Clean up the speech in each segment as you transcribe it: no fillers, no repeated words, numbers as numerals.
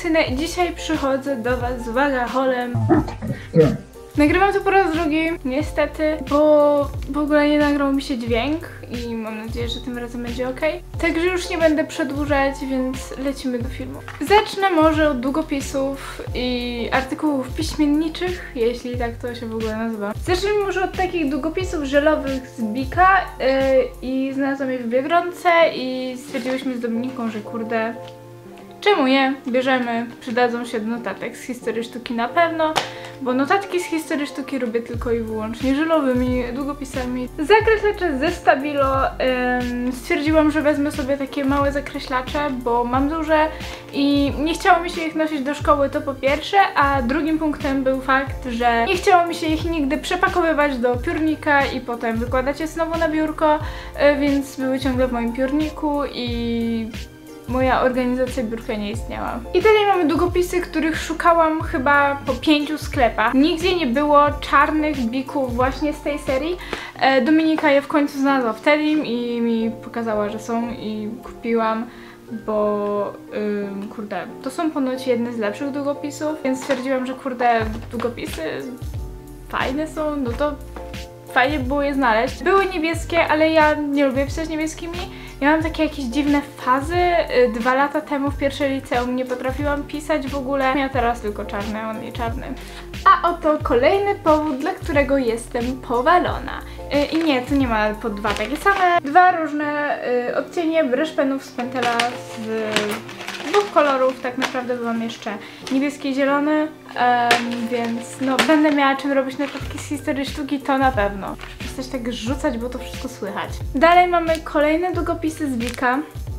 Lucyna i dzisiaj przychodzę do was z wagaholem. Nagrywam to po raz drugi, niestety, bo w ogóle nie nagrał mi się dźwięk i mam nadzieję, że tym razem będzie ok. Także już nie będę przedłużać, więc lecimy do filmu. Zacznę może od długopisów i artykułów piśmienniczych, jeśli tak to się w ogóle nazywa. Zacznijmy może od takich długopisów żelowych z Bika i znalazłam je w Biedronce i stwierdziłyśmy z Dominiką, że kurde, czemu nie? Bierzemy, przydadzą się do notatek z historii sztuki na pewno, bo notatki z historii sztuki robię tylko i wyłącznie żelowymi długopisami. Zakreślacze ze Stabilo. Stwierdziłam, że wezmę sobie takie małe zakreślacze, bo mam duże i nie chciało mi się ich nosić do szkoły, to po pierwsze, a drugim punktem był fakt, że nie chciało mi się ich nigdy przepakowywać do piórnika i potem wykładać je znowu na biurko, więc były ciągle w moim piórniku i moja organizacja biurka nie istniała. I dalej mamy długopisy, których szukałam chyba po 5 sklepach. Nigdzie nie było czarnych bików właśnie z tej serii. Dominika je w końcu znalazła w Tedim i mi pokazała, że są i kupiłam, bo kurde, to są ponoć jedne z lepszych długopisów, więc stwierdziłam, że kurde, długopisy fajne są, no to fajnie było je znaleźć. Były niebieskie, ale ja nie lubię pisać niebieskimi. Ja mam takie jakieś dziwne fazy. 2 lata temu w pierwszej liceum nie potrafiłam pisać w ogóle. Ja teraz tylko czarny, on nie czarny. A oto kolejny powód, dla którego jestem powalona. I nie, to nie ma po 2 takie same. 2 różne odcienie brush penów z Pentela z 2 kolorów tak naprawdę, bo mam jeszcze niebieski i zielony, więc no będę miała czym robić notatki z historii sztuki, to na pewno. Przestać tak rzucać, bo to wszystko słychać. Dalej mamy kolejne długopisy z Bika.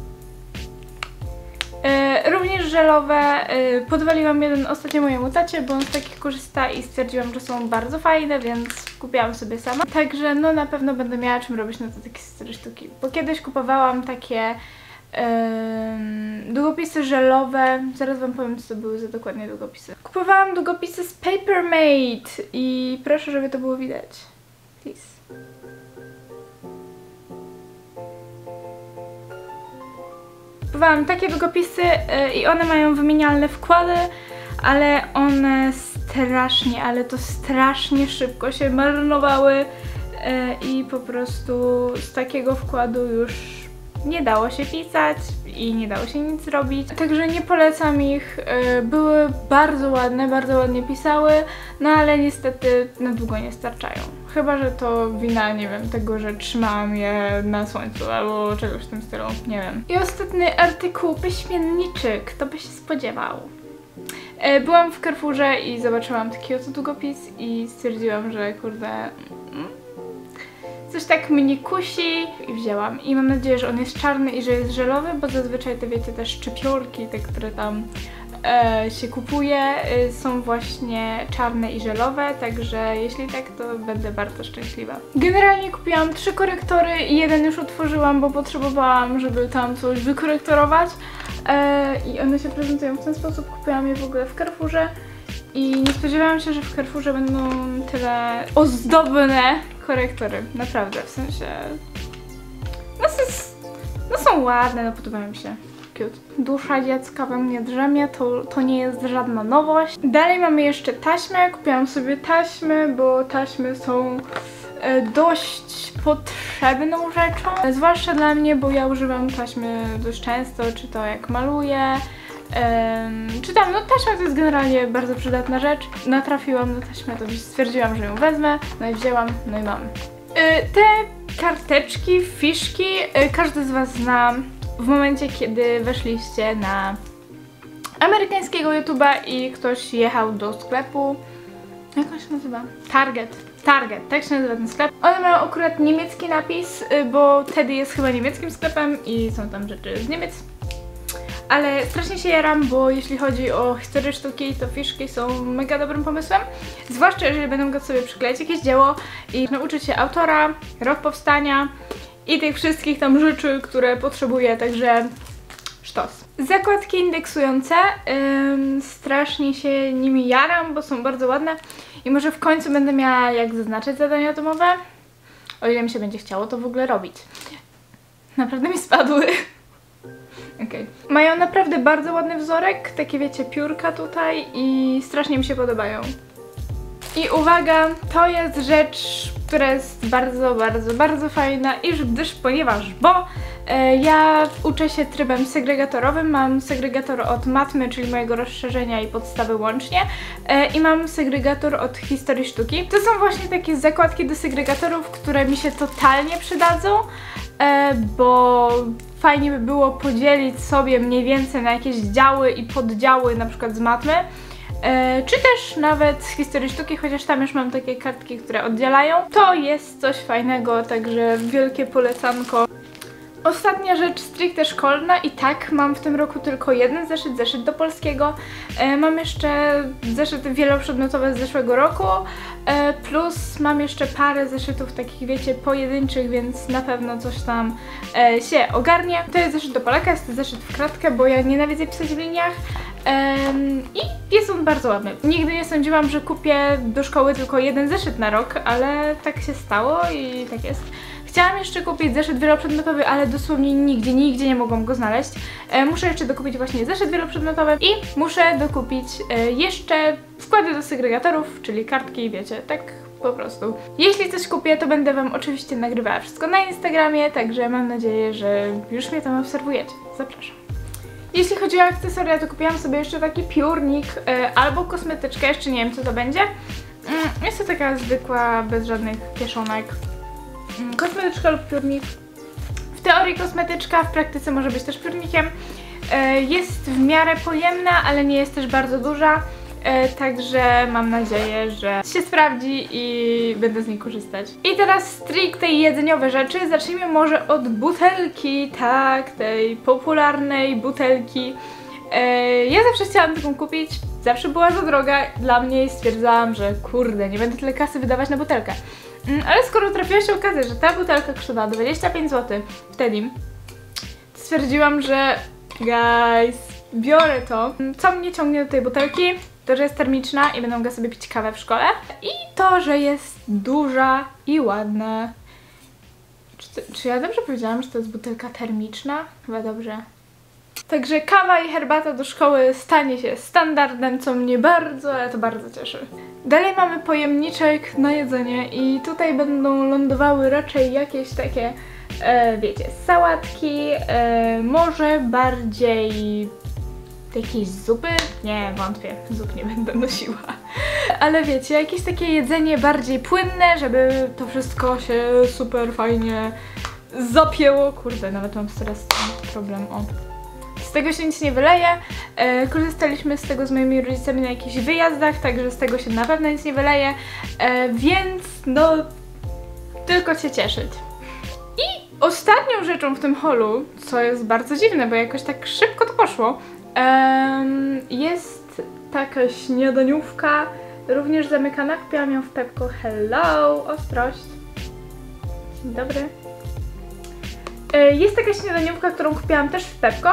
Również żelowe. Podwaliłam jeden ostatnio mojemu tacie, bo on z takich korzysta i stwierdziłam, że są bardzo fajne, więc kupiłam sobie sama. Także no na pewno będę miała czym robić notatki z historii sztuki, bo kiedyś kupowałam takie długopisy żelowe. Zaraz wam powiem, co to były za dokładnie długopisy. Kupowałam długopisy z Papermate i proszę, żeby to było widać. Please. Kupowałam takie długopisy i one mają wymienialne wkłady, ale one strasznie, ale to strasznie szybko się marnowały i po prostu z takiego wkładu już nie dało się pisać i nie dało się nic zrobić. Także nie polecam ich. Były bardzo ładnie pisały, no ale niestety na długo nie starczają. Chyba że to wina, nie wiem, tego, że trzymałam je na słońcu albo czegoś w tym stylu, nie wiem. I ostatni artykuł piśmienniczy, kto by się spodziewał. Byłam w Carrefourze i zobaczyłam taki oto długopis i stwierdziłam, że kurde, coś tak mnie kusi i wzięłam. I mam nadzieję, że on jest czarny i że jest żelowy, bo zazwyczaj te, wiecie, te szczypiorki, te, które tam się kupuje, są właśnie czarne i żelowe, także jeśli tak, to będę bardzo szczęśliwa. Generalnie kupiłam 3 korektory i jeden już otworzyłam, bo potrzebowałam, żeby tam coś wykorektorować i one się prezentują w ten sposób. Kupiłam je w ogóle w Carrefourze i nie spodziewałam się, że w Carrefourze będą tyle ozdobne korektory, naprawdę, w sensie no są ładne, no podobają mi się. Cute. Dusza dziecka we mnie drzemie, to nie jest żadna nowość. Dalej mamy jeszcze taśmę. Kupiłam sobie taśmy, bo taśmy są dość potrzebną rzeczą. Zwłaszcza dla mnie, bo ja używam taśmy dość często, czy to jak maluję, czy tam, no taśma to jest generalnie bardzo przydatna rzecz. Natrafiłam na taśmę, to stwierdziłam, że ją wezmę, no i wzięłam, no i mam. Te karteczki, fiszki, każdy z was zna. W momencie, kiedy weszliście na amerykańskiego YouTube'a i ktoś jechał do sklepu, jak on się nazywa? Target, tak się nazywa ten sklep. One mają akurat niemiecki napis, bo Teddy jest chyba niemieckim sklepem i są tam rzeczy z Niemiec. Ale strasznie się jaram, bo jeśli chodzi o historię sztuki, to fiszki są mega dobrym pomysłem. Zwłaszcza jeżeli będę mogła sobie przykleić jakieś dzieło i nauczyć się autora, rok powstania i tych wszystkich tam rzeczy, które potrzebuję, także sztos. Zakładki indeksujące, strasznie się nimi jaram, bo są bardzo ładne i może w końcu będę miała jak zaznaczać zadania domowe, o ile mi się będzie chciało to w ogóle robić. Naprawdę mi spadły. Okej. Mają naprawdę bardzo ładny wzorek, takie wiecie, piórka tutaj i strasznie mi się podobają. I uwaga, to jest rzecz, która jest bardzo fajna, ponieważ ja uczę się trybem segregatorowym, mam segregator od matmy, czyli mojego rozszerzenia i podstawy łącznie i mam segregator od historii sztuki. To są właśnie takie zakładki do segregatorów, które mi się totalnie przydadzą, bo fajnie by było podzielić sobie mniej więcej na jakieś działy i poddziały, na przykład z matmy. Czy też nawet z historii sztuki, chociaż tam już mam takie kartki, które oddzielają. To jest coś fajnego, także wielkie polecanko. Ostatnia rzecz stricte szkolna i tak, mam w tym roku tylko jeden zeszyt do polskiego. Mam jeszcze zeszyty wieloprzedmiotowe z zeszłego roku, plus mam jeszcze parę zeszytów takich, wiecie, pojedynczych, więc na pewno coś tam się ogarnie. To jest zeszyt do Polaka, jest to zeszyt w kratkę, bo ja nienawidzę pisać w liniach. I jest on bardzo ładny. Nigdy nie sądziłam, że kupię do szkoły tylko jeden zeszyt na rok, ale tak się stało i tak jest. Chciałam jeszcze kupić zeszyt wieloprzedmiotowy, ale dosłownie nigdzie nie mogłam go znaleźć. Muszę jeszcze dokupić właśnie zeszyt wieloprzedmiotowy i muszę dokupić jeszcze wkłady do segregatorów, czyli kartki, wiecie, tak po prostu. Jeśli coś kupię, to będę Wam oczywiście nagrywała wszystko na Instagramie, także mam nadzieję, że już mnie tam obserwujecie. Zapraszam. Jeśli chodzi o akcesoria, to kupiłam sobie jeszcze taki piórnik albo kosmetyczkę, jeszcze nie wiem co to będzie. Jest to taka zwykła, bez żadnych kieszonek. Kosmetyczka lub piórnik. W teorii kosmetyczka, w praktyce może być też piórnikiem. Jest w miarę pojemna, ale nie jest też bardzo duża. Także mam nadzieję, że się sprawdzi i będę z niej korzystać. I teraz stricte jedzeniowe rzeczy. Zacznijmy może od butelki, tak, tej popularnej butelki. Ja zawsze chciałam taką kupić, zawsze była za droga dla mnie i stwierdzałam, że kurde, nie będę tyle kasy wydawać na butelkę. Ale skoro trafiła się okazja, że ta butelka kosztowała 25 zł wtedy, stwierdziłam, że guys, biorę to. Co mnie ciągnie do tej butelki? To, że jest termiczna i będę mogła sobie pić kawę w szkole. I to, że jest duża i ładna. Czy ja dobrze powiedziałam, że to jest butelka termiczna? Chyba dobrze. Także kawa i herbata do szkoły stanie się standardem, co mnie bardzo, ale to bardzo cieszy. Dalej mamy pojemniczek na jedzenie i tutaj będą lądowały raczej jakieś takie, wiecie, sałatki, może bardziej jakieś zupy? Nie, wątpię, zup nie będę nosiła. Ale wiecie, jakieś takie jedzenie bardziej płynne, żeby to wszystko się super fajnie zapięło. Kurde, nawet mam teraz problem, o. Z tego się nic nie wyleje. Korzystaliśmy z tego z moimi rodzicami na jakichś wyjazdach, także z tego się na pewno nic nie wyleje. Więc no, tylko się cieszyć. I ostatnią rzeczą w tym haulu, co jest bardzo dziwne, bo jakoś tak szybko to poszło, jest taka śniadaniówka, również zamykana. Kupiłam ją w Pepco. Hello, ostrość. Dzień dobry. Jest taka śniadaniówka, którą kupiłam też w Pepco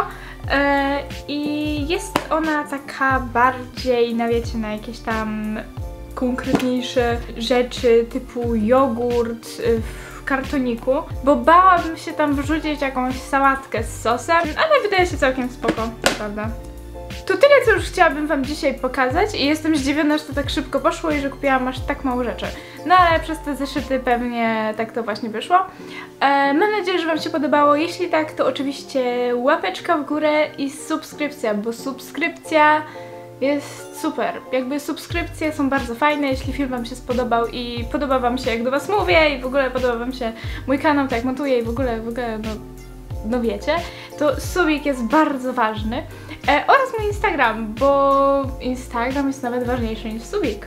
i jest ona taka bardziej, no wiecie, na jakieś tam konkretniejsze rzeczy typu jogurt w kartoniku, bo bałabym się tam wrzucić jakąś sałatkę z sosem, ale wydaje się całkiem spoko, prawda? To tyle, co już chciałabym Wam dzisiaj pokazać i jestem zdziwiona, że to tak szybko poszło i że kupiłam aż tak mało rzeczy. No ale przez te zeszyty pewnie tak to właśnie wyszło. Mam nadzieję, że Wam się podobało. Jeśli tak, to oczywiście łapeczka w górę i subskrypcja, bo subskrypcja jest super. Jakby subskrypcje są bardzo fajne, jeśli film Wam się spodobał i podoba Wam się, jak do Was mówię i w ogóle podoba Wam się mój kanał, tak jak montuję i w ogóle no wiecie, to subik jest bardzo ważny. Oraz mój Instagram, bo Instagram jest nawet ważniejszy niż subik.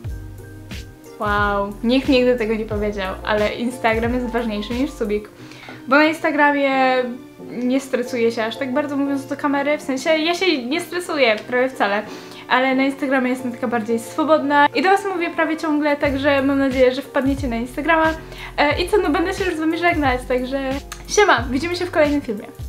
Wow, nikt nigdy tego nie powiedział, ale Instagram jest ważniejszy niż subik. Bo na Instagramie nie stresuję się aż tak bardzo, mówiąc do kamery, w sensie ja się nie stresuję prawie wcale, ale na Instagramie jestem taka bardziej swobodna i do Was mówię prawie ciągle, także mam nadzieję, że wpadniecie na Instagrama. I co, no będę się już z Wami żegnać, także siema, widzimy się w kolejnym filmie.